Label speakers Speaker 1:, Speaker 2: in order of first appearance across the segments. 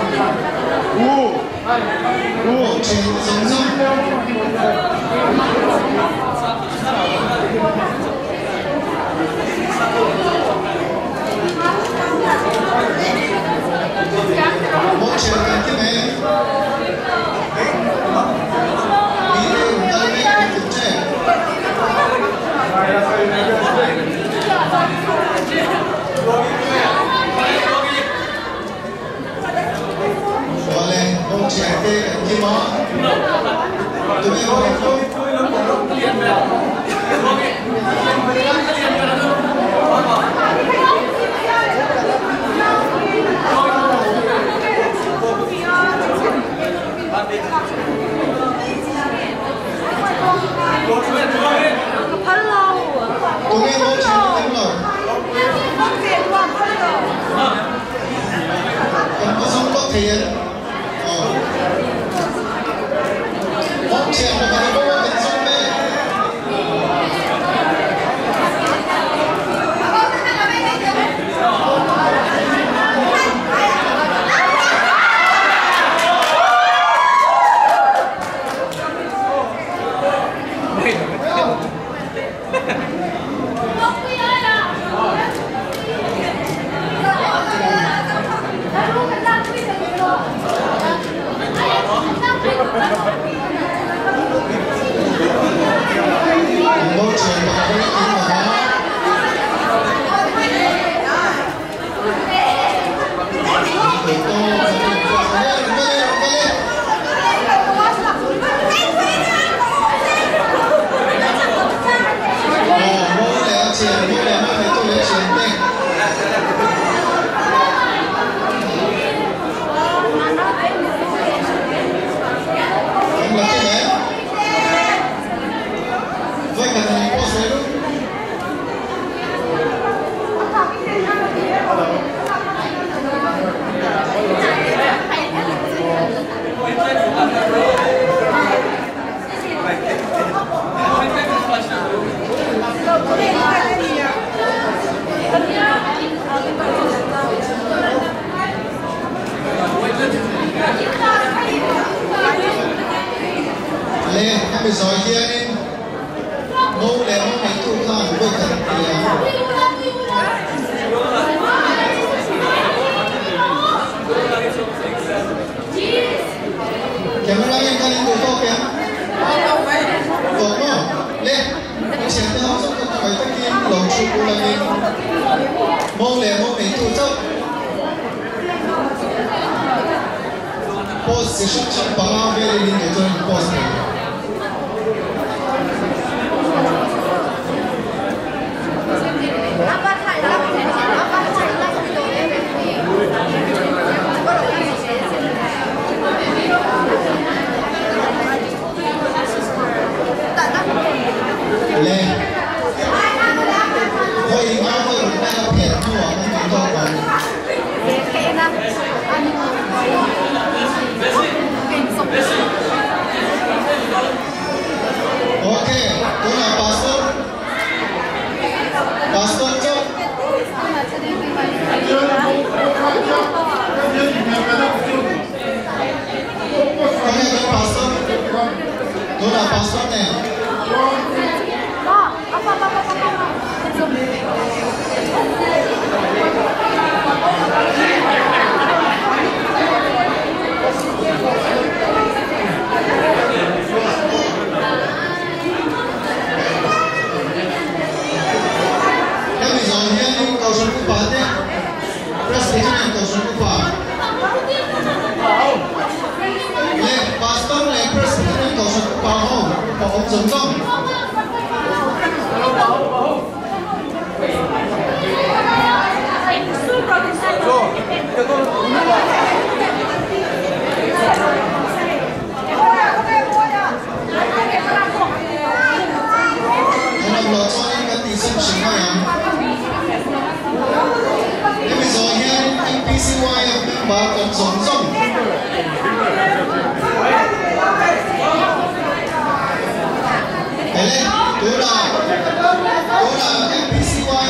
Speaker 1: 目前总中。目前嘅啲名，你哋唔得咩嘅啫？我咧目前嘅啲麼？做咩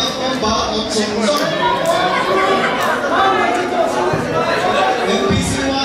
Speaker 1: 我？MPCY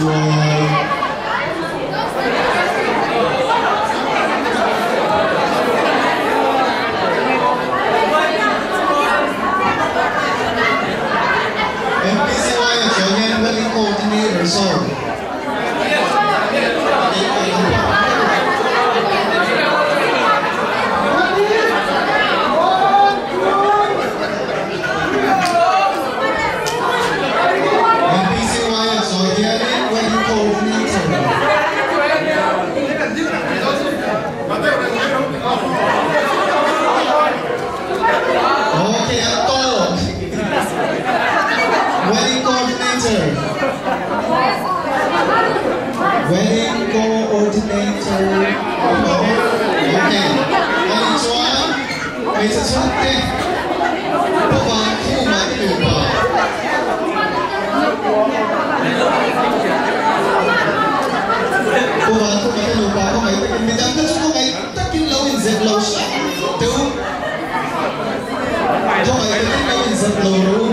Speaker 1: Wedding coordinator. Okay. Anh Doan, bây giờ xuất hiện. Cô bạn khu mà điều bảo. Cô bạn khu mà điều bảo không phải mình đang cứ không phải tất nhiên lâu in dệt lâu sao? Đúng. Không phải tất nhiên lâu in dệt lâu đúng.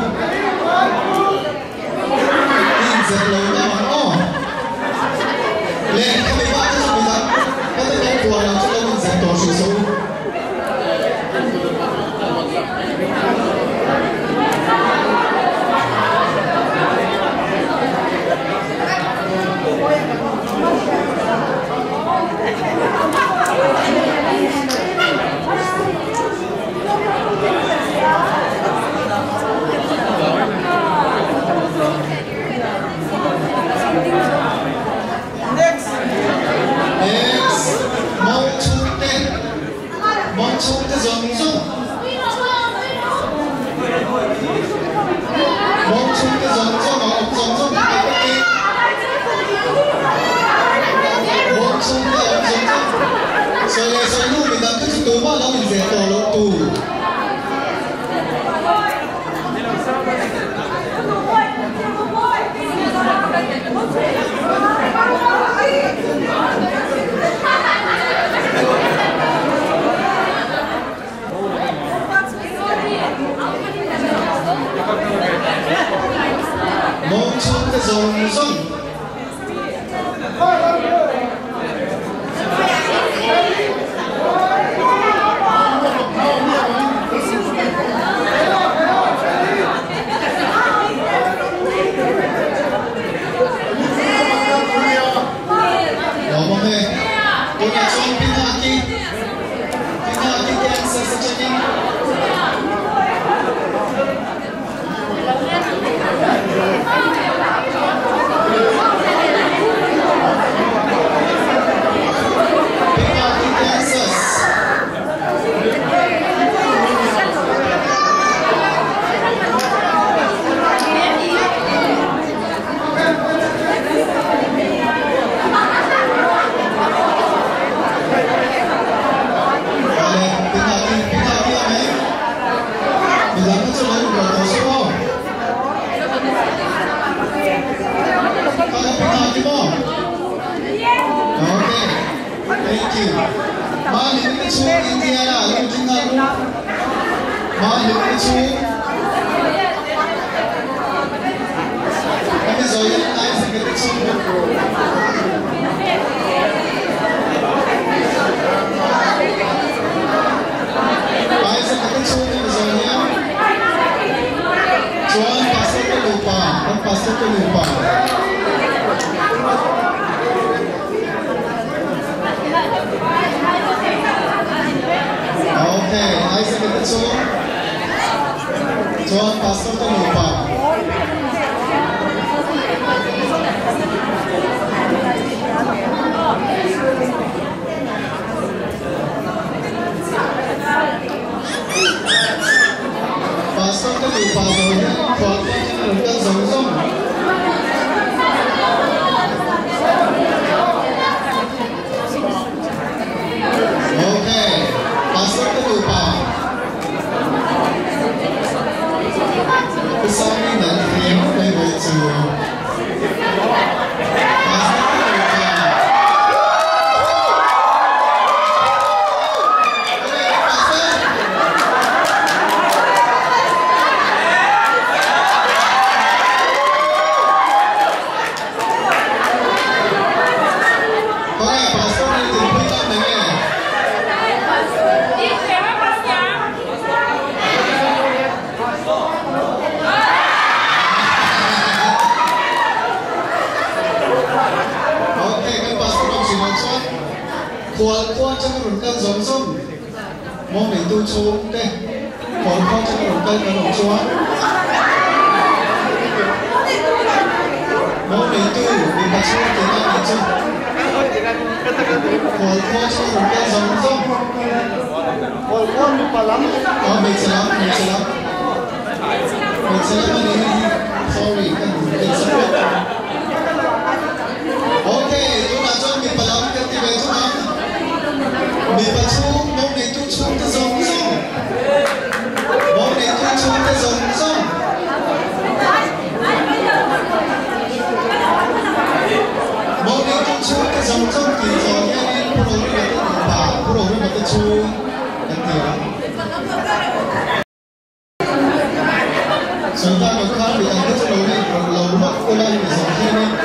Speaker 1: In dệt lâu nào đó. Lên kami ba sa mga katagang tuwa lang sa lawin sa tosyo so Tuan pastor tu lupa. khoa trong rừng cây giống sông mong để tôi xuống đây khoa trong rừng cây ở đồng xóa mong để tôi bị bắt xuống từ năm đến chung khoa trong rừng cây giống sông mình sẽ lắm sorry kan mình sẽ ok chúng ta cho mình phải lắm cái gì vậy chúng ta mình phải xuống mong để tôi xuống cái giống sông mong để tôi xuống cái giống sông mong để tôi xuống cái giống sông thì rồi cái 프로그램 어떤 주 같아요. chúng ta có khá bị ăn rất lâu mất cái này để sống thế nên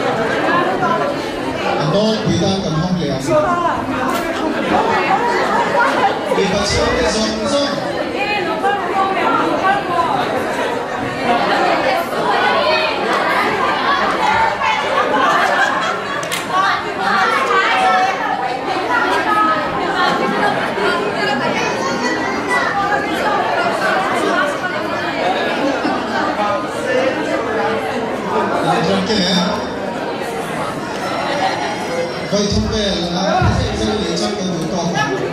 Speaker 1: nó bị đang cần không lẽ vì bác sĩ cái giống vậy thông kê là sẽ để cho cái đối tượng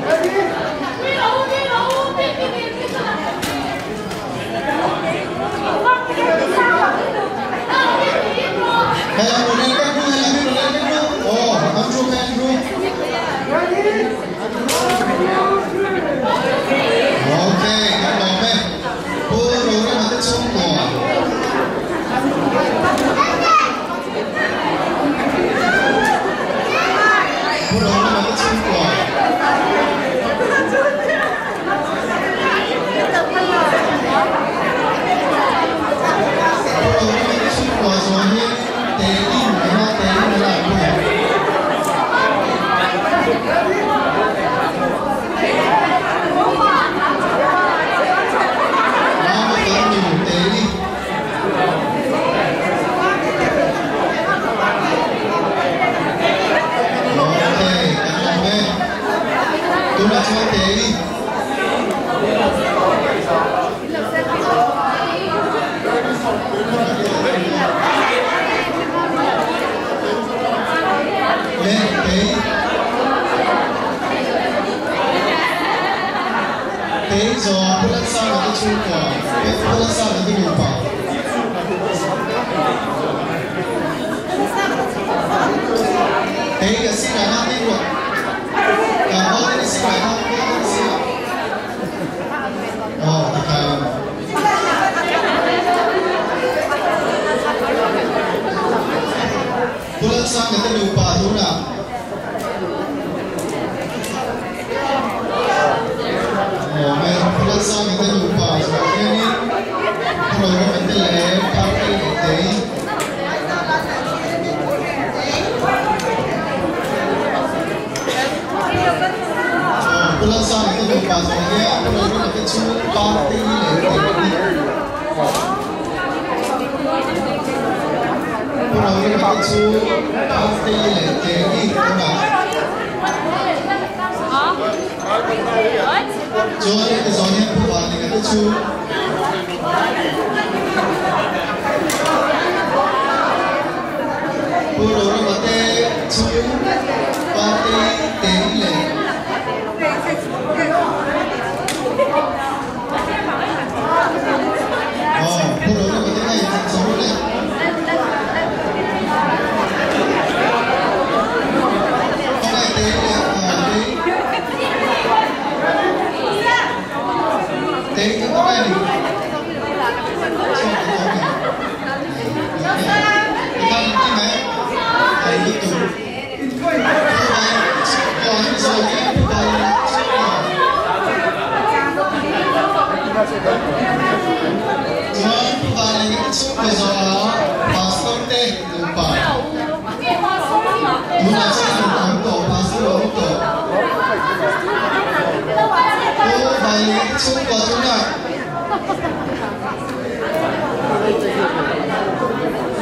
Speaker 1: hay là một lên các nước hay là biết một lên các nước ăn chua hay ăn chua ok các bạn ơi cô rồi mà tiếp xúc của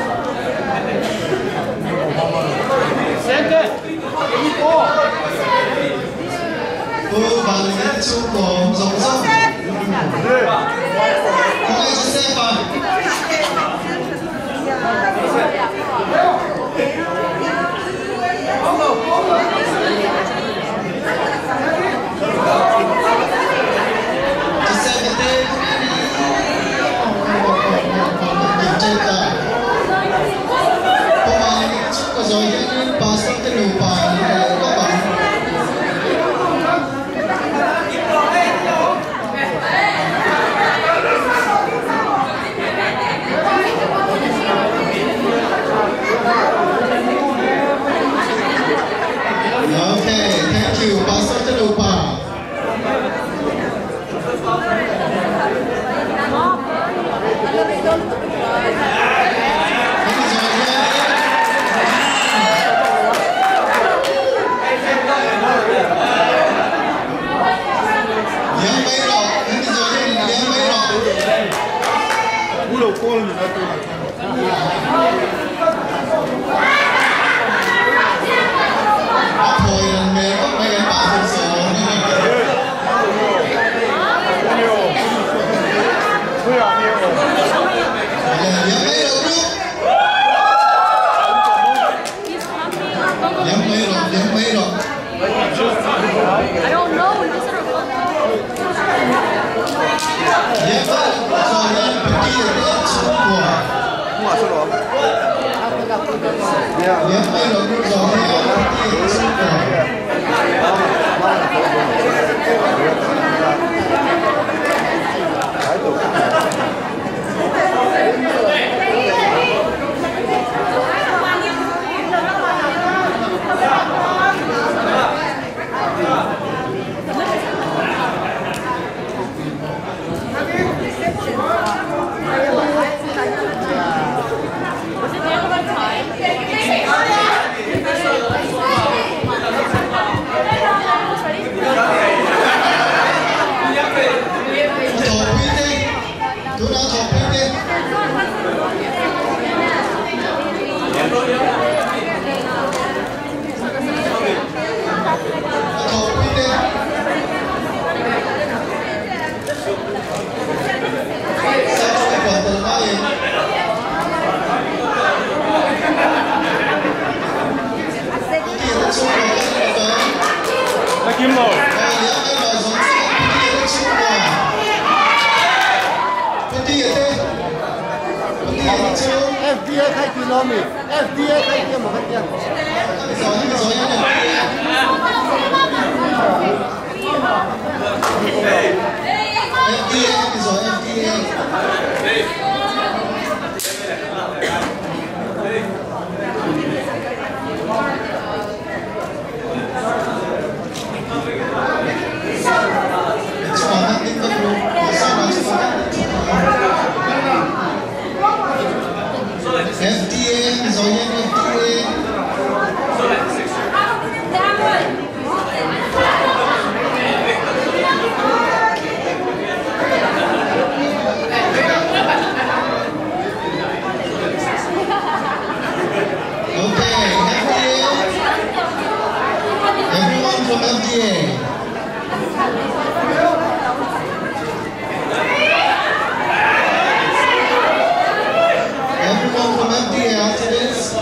Speaker 2: Sente!
Speaker 1: là cái chung của rộng rộng. Hôm nay sẽ xem vào. Rồi những pastor tên lupa các bạn. Okay, thank you, Pastor tên lupa.
Speaker 2: I don't know.
Speaker 3: Kim rồi.
Speaker 4: FDA khai kỳ nó mì, FDA khai kia một cái kia.
Speaker 1: FDA rồi nha, FDA. Okay, FDA. Everyone from FDA. Everyone from FDA after this.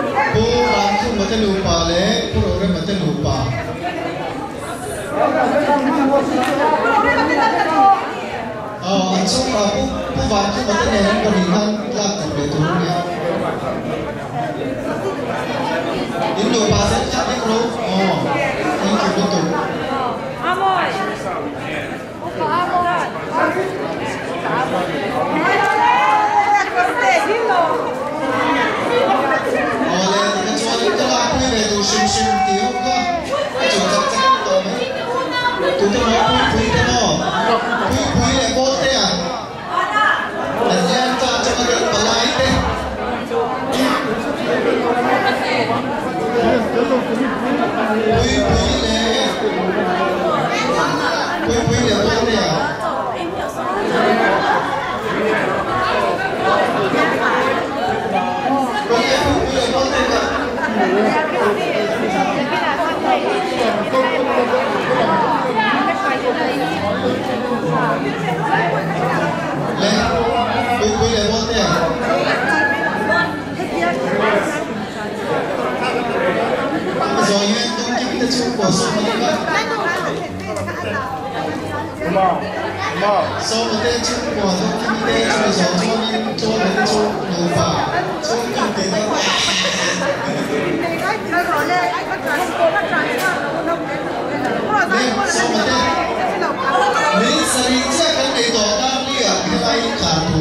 Speaker 1: Bang mata lupa le, orang mata lupa. Oh, ansung aku bang mata nenek berikan lap betul ni. Ini lupa saya cakap kalau, oh, ini betul.
Speaker 2: Amoy. Amoy.
Speaker 1: Oleh kecuali kalau aku ini tu sim tiup kah, cuma cakap tu mah. Tu tu mau pui tu mau, pui le bote ah. Nanti tak cakap dia pelai deh. Pui le bote ah. So một tên chung của tôi kim tên rồi rồi cho đến chung đầu bà chung kim tên đó nên sari chắc cái này đó đang đi ở cái vai cả tù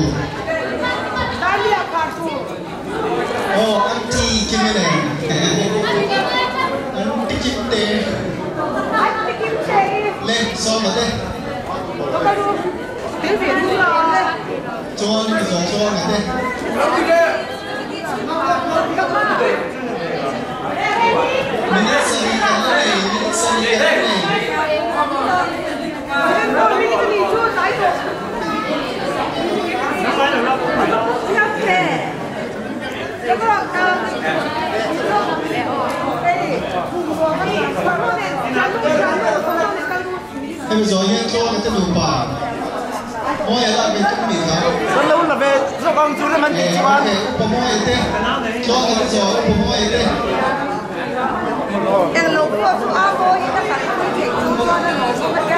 Speaker 1: oh anti kim này anti kim tên lên so một tên cho anh bây giờ cho anh đây mình sẽ đi cái này mình sẽ đi cái này bây giờ nhé cho người ta đủ bà mỗi là về trung bình đó
Speaker 4: rất lâu là về cho con chú lên mình chỉ quan
Speaker 1: mỗi thế cho người ta giỏi mỗi thế
Speaker 2: em lâu qua chú áo bôi tất cả các cái chuyện chú cho nên nó sẽ mất cái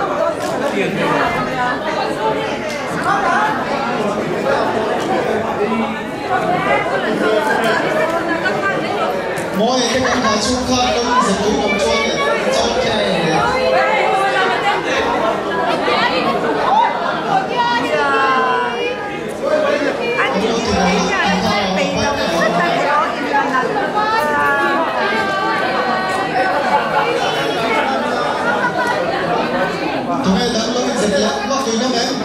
Speaker 1: mỗi cái con cá chung khác đâu sẽ đủ làm cho cái này tụi này đã lúc dịch lắm lúc tụi nó bé lúc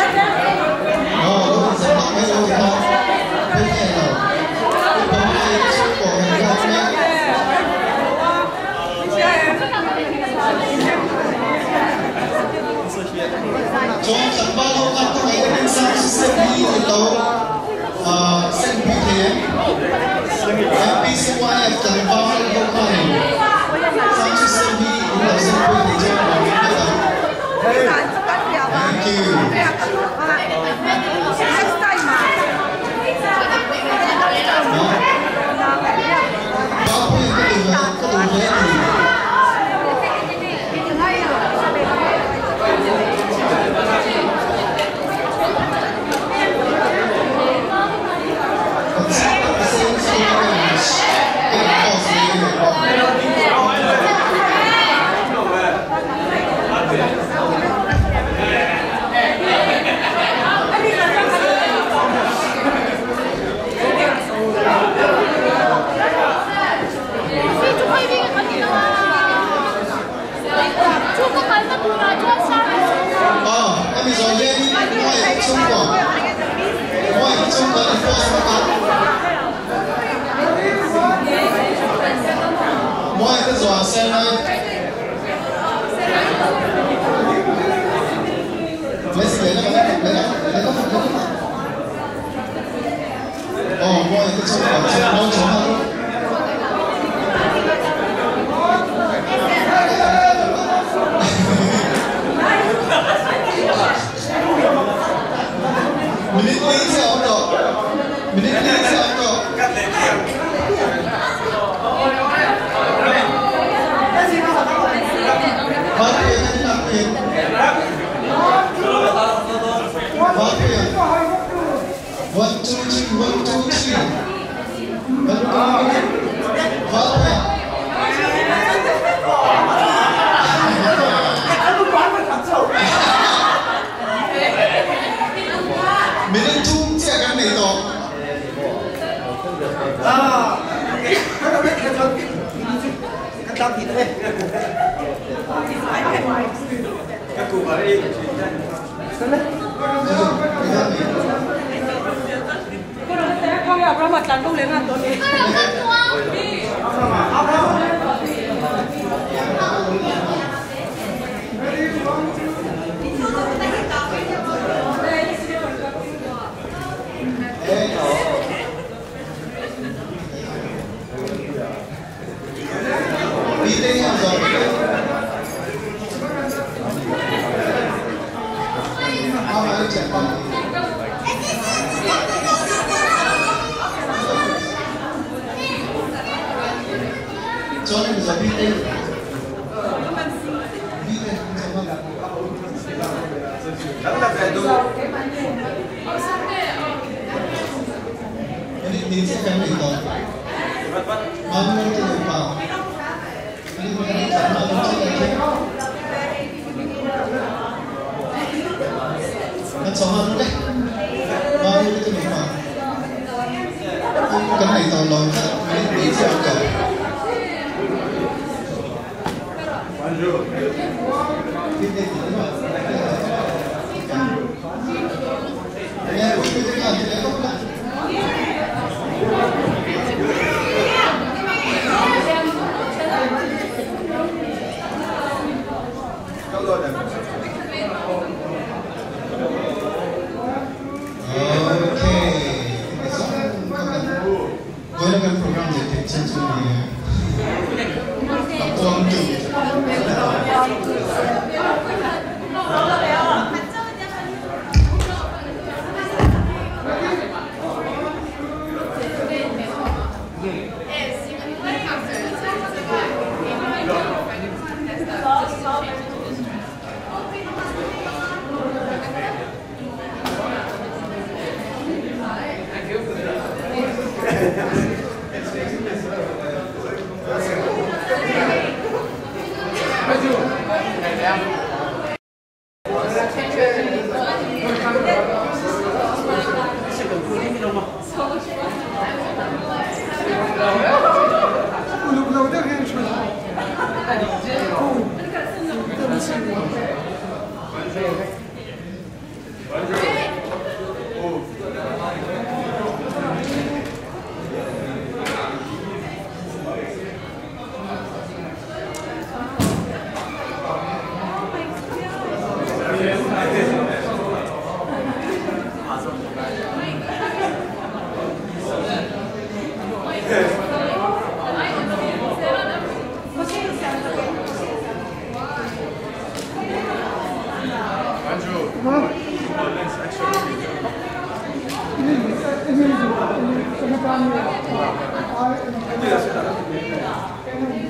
Speaker 1: dịch lắm mấy lúc nó không nghe đâu không ai chút của mình không nghe cho chẳng bao lâu ăn có ngày đến sáng sẽ đi từ đầu sẽ bị thế MPCY chẳng bao lâu không phải sáng sẽ đi là sẽ bị thế cho mọi người Thank you.
Speaker 2: Next time.
Speaker 1: Bapak itu bây giờ lên ngoài trung quốc ngoài cái giò xe này lấy gì lấy nó ngoài cái trung quốc nó chống hơn Minit lagi saya auto. 1, 2, 3, 1, 2, 3. Valve. Mình chung chia cái này to.
Speaker 4: Cắt đau thịt đây. Các cụ vào đây.
Speaker 2: Không gặp ra mặt trận không lên ăn tối đi.
Speaker 1: Cho nên giờ đi đây. Ini saya family to. Mama itu lupa. Ini sama macam macam deh. Mama itu lupa. Cái này to lớn thật. Ini saya cậu. program jadi censurnya. Aku
Speaker 2: Ini